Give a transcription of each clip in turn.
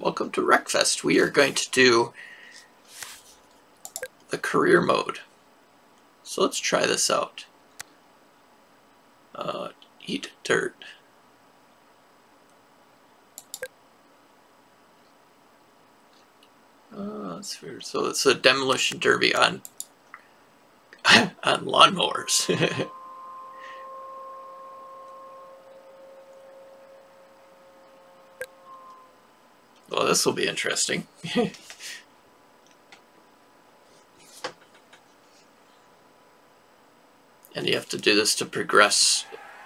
welcome to Wreckfest. We are going to do the career mode. So let's try this out. Eat dirt. That's weird. So it's a demolition derby on on lawnmowers. Well, this will be interesting. And you have to do this to progress.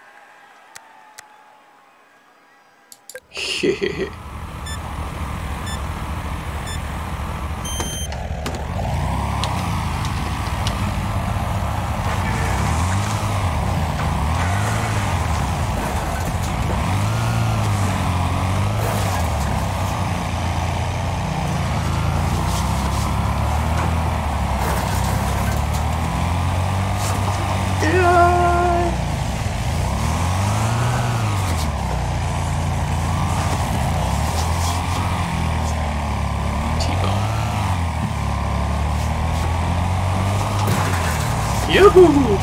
Yoo-hoo!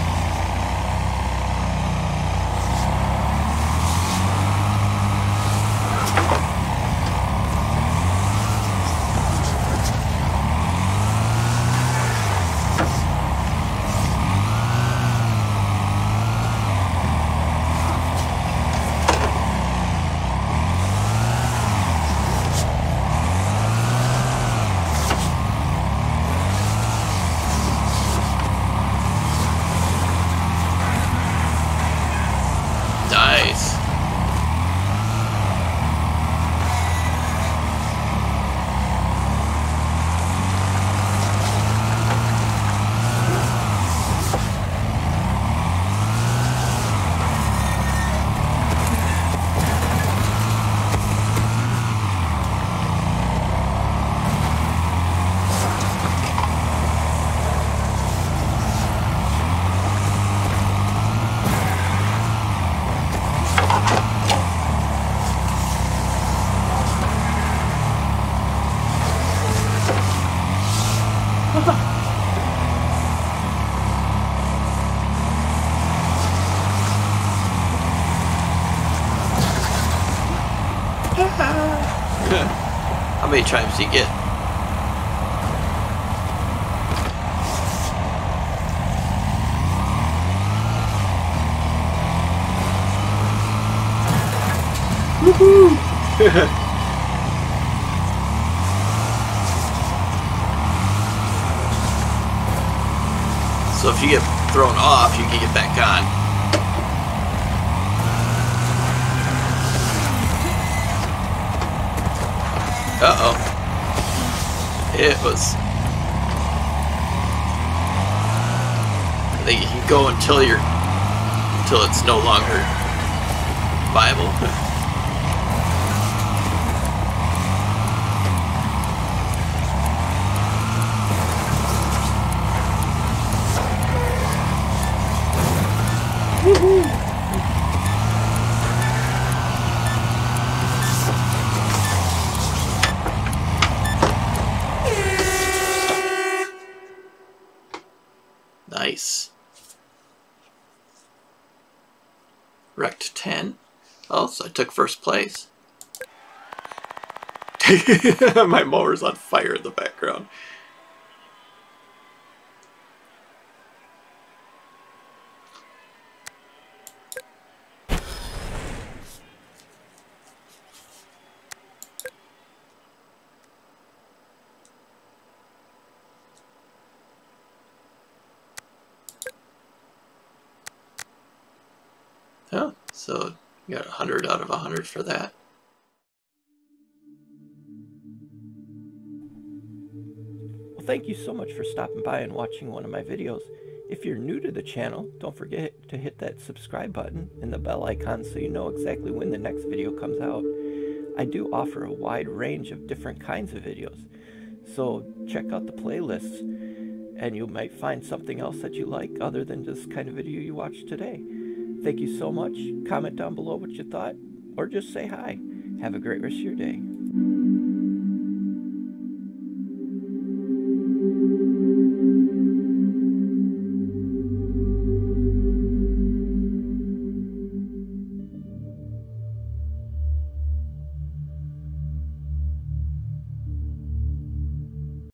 Nice. How many times do you get? Woohoo! So if you get thrown off, you can get back on. Uh-oh. It was... I think you can go until it's no longer viable. Woohoo! Nice. Wrecked 10. Oh, so I took first place. My mower's on fire in the background. Oh, so you got 100 out of 100 for that. Well, thank you so much for stopping by and watching one of my videos. If you're new to the channel, don't forget to hit that subscribe button and the bell icon so you know exactly when the next video comes out. I do offer a wide range of different kinds of videos, so check out the playlists and you might find something else that you like other than this kind of video you watched today. Thank you so much. Comment down below what you thought, or just say hi. Have a great rest of your day.